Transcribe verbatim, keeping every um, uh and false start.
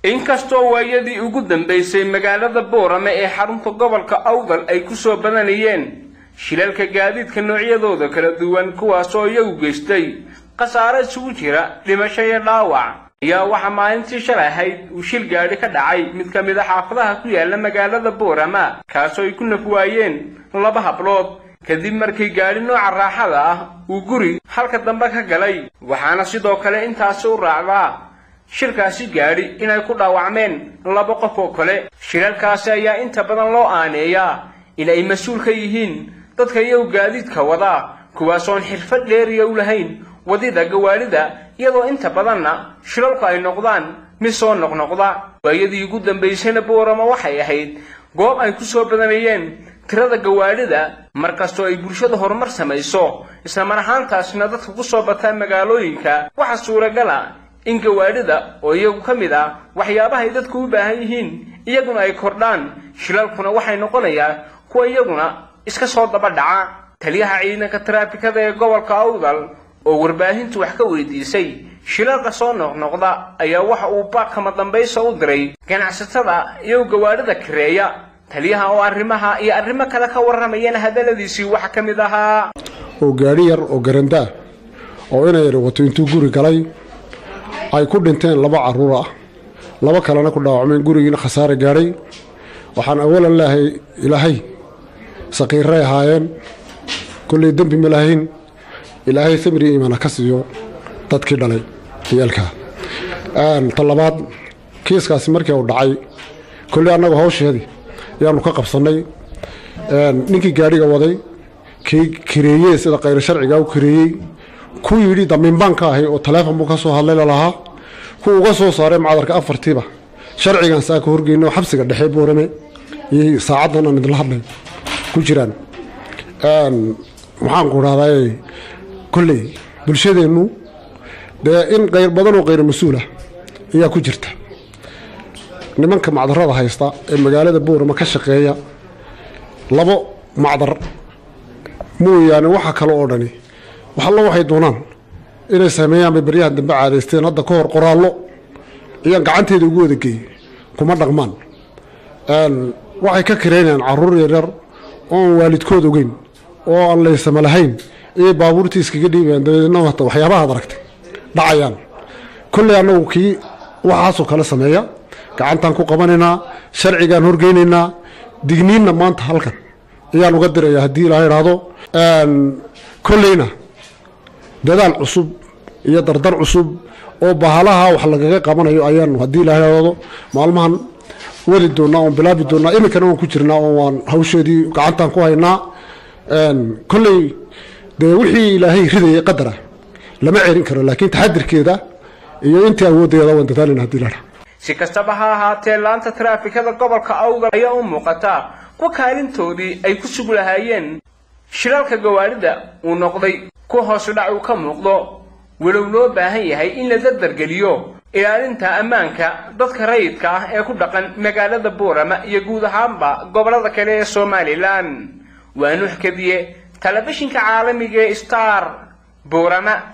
inkastoo waayadii ugu dambeysay magaalada Boorama ee xarunta gobolka Awdal ay ku soo badanayeen shilalka gaadiidka noocyadooda kala duwan kuwaas oo iyagu geystay qasaare isugu jira dhimasho iyo dhaawac ayaa waxa maalintii shalay ahayd uu shil gaari ka dhacay mid ka mid ah xaafadaha ku yaala magaalada Boorama kaas oo ay ku nafwaayeen laba hablood kadib markii gaari nooca raaxada ah uu guri halka dambe ka galay waxaana sidoo kale intaas u raacdaa shirkaasi gaari inay ku dhaawacmeen laba qof oo kale shiralkaasi ayaa inta badan loo aaneeyaa in ay mas'uul ka yihiin dadka iyagu gaadiidka wada kuwaas oo xirfad dheer u lahayn wadida gawaarida iyadoo inta badanna shilalku ay noqdaan mid soo noqnoqda waayadii ugu dambeysayna Boorama waxay ahayd goob ay ku soo badanayeen tirada gawaarida markastoo ay bulshada horumar samayso isla mar ahaantaasna dadka ku soo bataan magaalooyinka waxa suuragal ah in gawaarida oo iyagu ka mid ah waxyaabaha ay dadku u baahan yihiin iyaguna ay kordhaan shilalkuna waxay noqonayaan kuwa iyaguna iska soo daba dhaca taliyaha ciidanka taraafikada ee gobolka Awdal oo warbaahintu wax ka weydiisay shilalka soo noqnoqda ayaa waxa uu baaqama dambaysa u diray ganacsatada iyo gawaarida kireeya taliyaha oo arrimaha iyo arrimo kale ka waramayeen hadaladiisii waxa ka mid ahaa oo gaari yar oo garanda oo inay wato intuu guri galay ay ku dhinteen laba caruur ah laba kalena ku dhaawacmeen gurigiina khasaare gaaray waxaan awalan ilaahay ilaahay saqiiray ahaayeen kulli dambi ma lahayn ilaahay sabri iimaan ka siiyo dadkii dhalay ciyalka aan talabaad kiiskaasi markii uu dhacay kulli anagu hawsheedii yaanu ka qabsanay een ninkii gaariga waday kii kireeyay sida qayr sharciga uu kireeyay ku yiri damin banka ah oo telefoon buu ka soo hadlay lahaa ku uga soo saaray macdarka afartiiba sharcigan saa ka horgeeyno xabsiga dhexe Boorame iyo saacadana mid la hadlay ku jiraan een waxaan ku raadayay kulli bulshadeenu in qayr badan oo qayr mas'uul ah ayaa ku jirta nimanka macdarada haysta ee magaalada Boorama ka shaqeeya labo macdar mooyaane waxa kale oo dhani waxa la waxay doonaan inay sameeyaan bariyaha dambe caadaysteen hadda ka hor qoraallo iyo gacanteeda ugu wadageey kuma dhaqmaan een waxay ka kireeyaan caruur yar oo waalidkood ogeyn oo aan leysama lahayn ee baabuurtii iskaga dhiibeen dadna wata waxyaabaha aragtay dhacayaan kulli anagu kii waxaasoo kala sameeya gacantan ku qabanayna sharcigan horgeynayna digniinna maanta halkan ayaan uga dirayaa hadii la yiraahdo een kullina dadaal cusub iyo dardar cusub oo bahalaha wax lagaga qabanayo ayaan hadii la yiraahdo maalmahan wali doona oo bilaabi doona imikana waan ku jirnaa oo waan hawsheedii gacantan ku haynaa een kulli de wixii ilaahay riday qadara lama ceerin karo laakiin taxadirkeeda iyo intii awoodeeda waan dadaalina hadii la yiraahdo si kastaba ha ahaatee laanta taraafikada gobolka Awdal ayaa u muuqata ku kaalintoodii ay ku sug lahaayeen shilalka gawaarida uu noqday ku hoos dhac uu ka muuqdo walow loo baahan yahay in la dardargeliyo ilaalinta ammaanka dadka rayidka ah ee ku dhaqan magaalada Boorama iyo guud ahaanba gobolada kale ee Soomaaliland waa nuux kadiye telefishinka caalamiga ee Star Boorama.